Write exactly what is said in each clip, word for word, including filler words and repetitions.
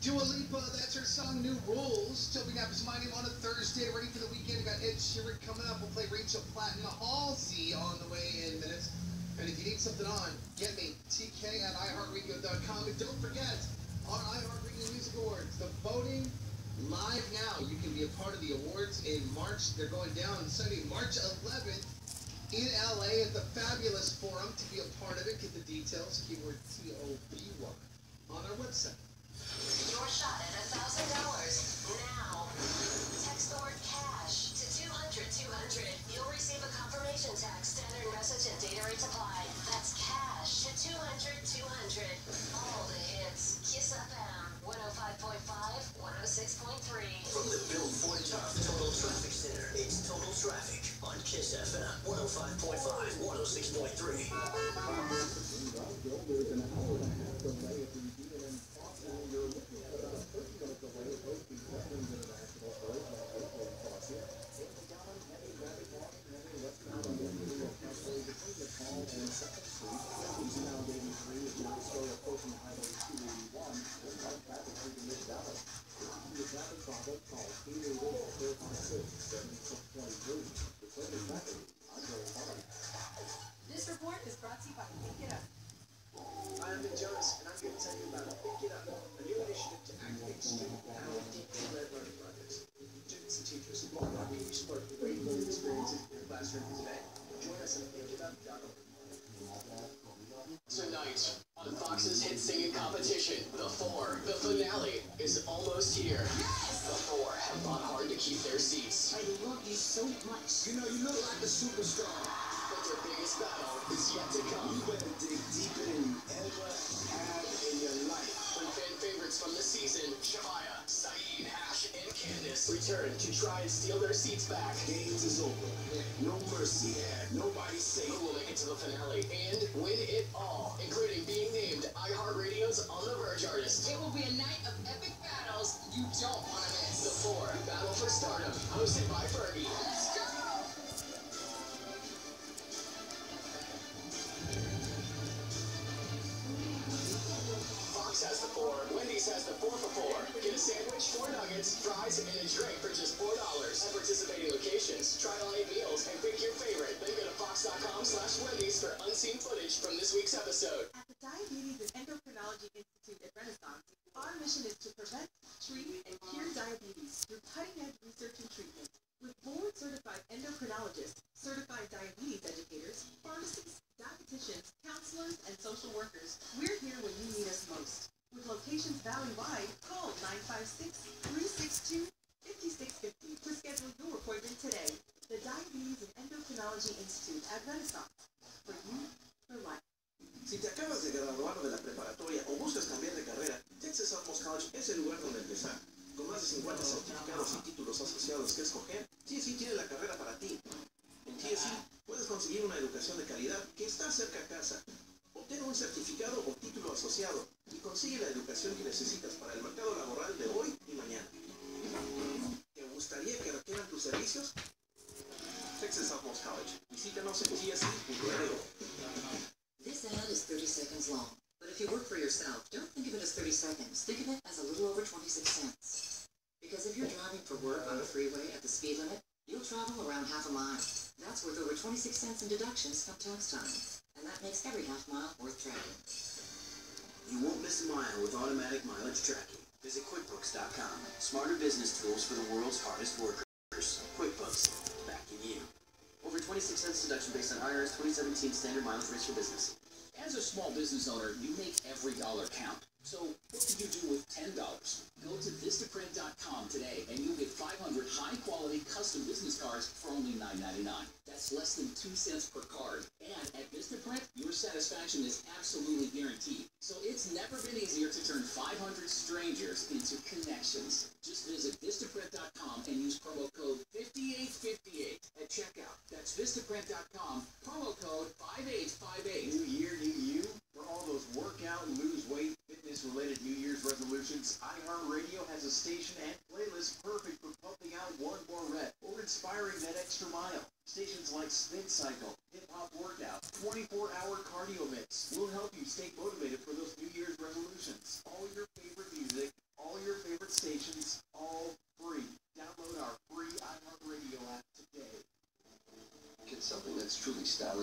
Dua Lipa, that's her song New Rules. Jumping up is my name on a Thursday, ready for the weekend. We got Ed Sheeran coming up. We'll play Rachel Platten Halsey on the way in minutes. And if you need something on, get me, T K at i heart radio dot com. And don't forget, our iHeartRadio Music Awards, the voting live now. You can be a part of the awards in March. They're going down Sunday, March eleventh in L A at the Fabulous Forum. To be a part of it, get the details, keyword T O B Y, on our website. Your shot at one thousand dollars now. Text the word cash to two hundred two hundred. You'll receive a confirmation text. Standard message and data rates apply. That's cash to two hundred two hundred. All the hits. Kiss F M one oh five point five, one oh six point three. From the Billboard Top Total Traffic Center, it's Total Traffic on Kiss F M one oh five point five, one oh six point three. There's an hour and a half delay if you do it in Foxtail. You're looking at about a thirty minute delay of hosting Clemens International Operational Airport Crossing. It's down heavy traffic walking, heavy westbound on the Imperial Parkway between the Hall and second Street. Eastbound eighty-three is now slow approaching Highway two eighty-one. Inbound traffic through the Mid-Valley. The traffic problem call eight eight eight, four five six, seven six two three. The quickest traffic, I'm Joe Farley. This report is brought to you by Pick It Up. I'm Ben Jonas, and I'm here to tell you about Pick It Up, a new initiative to activate student-powered teacher-led learning projects. Students and teachers who want to spark great learning experiences in your classroom today. Join us at pick it up dot org. Tonight, on Fox's hit singing competition, The Four, the finale is almost here. Yes! The Four have fought hard to keep their seats. I love you so much. You know, you look like a superstar. But their biggest battle is yet to come. You better dig deeper than you ever have in your life. When fan favorites from the season, Shamaya, Saeed, Hash, and Candace return to try and steal their seats back. Games is over. No mercy had. Nobody safe. Who will make it to the finale and win it all, including being named iHeartRadio's On the Verge artist. It will be a night of epic battles you don't want to miss. The Four, Battle for Stardom, hosted by Fergie. Let's go! Fox has the Four, Wendy's has the four for four. Get a sandwich, four nuggets, fries, and a drink for just four dollars. At participating locations, try all eight meals and pick your favorite. Then go to fox dot com slash Wendy's for unseen footage from this week's episode. At the Diabetes and Endocrinology Institute at Renaissance, our mission is to prevent, treat, and cure diabetes through cutting-edge research and treatment. With board-certified endocrinologists, certified diabetes educators, pharmacists, dietitians, counselors, and social workers, we're here when you need us most. With locations valley-wide, call nine five six, three six two, five six five zero to schedule your appointment today. The Diabetes and Endocrinology Institute at Renaissance. For you, for life. Si te acabas de graduar de la preparatoria o buscas cambiar de carrera, Texas Southmost College es el lugar donde empezar. Con más de cincuenta certificados y títulos asociados que escoger, T S E tiene la carrera para ti. En T S E puedes conseguir una educación de calidad que está cerca a casa. Obtén un certificado o título asociado y consigue la educación que necesitas para el mercado laboral de hoy y mañana. ¿Te gustaría que requieran tus servicios? Texas Southmost College. Visítanos en T S E punto R O. This ad is thirty seconds long, but if you work for yourself, don't think of it as thirty seconds. Think of it as a little over twenty-six cents. Because if you're driving for work on a freeway at the speed limit, you'll travel around half a mile. That's worth over twenty-six cents in deductions come tax time. And that makes every half mile worth traveling. You won't miss a mile with automatic mileage tracking. Visit QuickBooks dot com. Smarter business tools for the world's hardest workers. QuickBooks, backing you. Over twenty-six cents deduction based on I R S twenty seventeen standard mileage rates for business. As a small business owner, you make every dollar count. So what could you do with ten dollars? Go to Vistaprint dot com today and you'll get five hundred high-quality custom business cards for only nine ninety-nine. That's less than two cents per card. And at Vistaprint, your satisfaction is absolutely guaranteed. So it's never been easier to turn five hundred strangers into connections. Just visit Vistaprint dot com and use promo code fifty-eight fifty-eight at checkout. That's Vistaprint dot com, promo code five eight five eight. New year, new you. For all those workout, lose weight, fitness-related New Year's resolutions, iHeartRadio has a station and playlist perfect for pumping out one more rep or inspiring that extra mile. Stations like Spin Cycle, Hip Hop Workout, twenty-four hour Cardio Mix will help you stay motivated for those New Year's resolutions. All your favorite music, all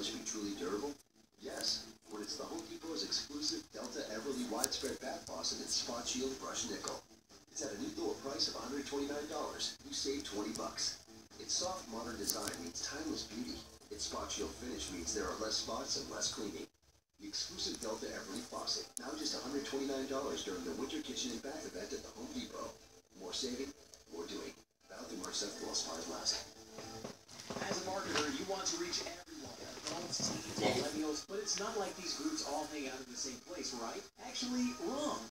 it should be truly durable? Yes, when it's the Home Depot's exclusive Delta Everly widespread bath faucet in Spot Shield Brush Nickel. It's at a new lower price of one hundred twenty-nine dollars. You save twenty bucks. Its soft, modern design means timeless beauty. Its Spot Shield finish means there are less spots and less cleaning. The exclusive Delta Everly faucet, now just one hundred twenty-nine dollars during the Winter Kitchen and Bath event at the Home Depot. More saving, more doing. Valid through March seventh while supplies last. As a marketer, you want to reach everyone, adults, teens, millennials, but it's not like these groups all hang out in the same place, right? Actually, wrong.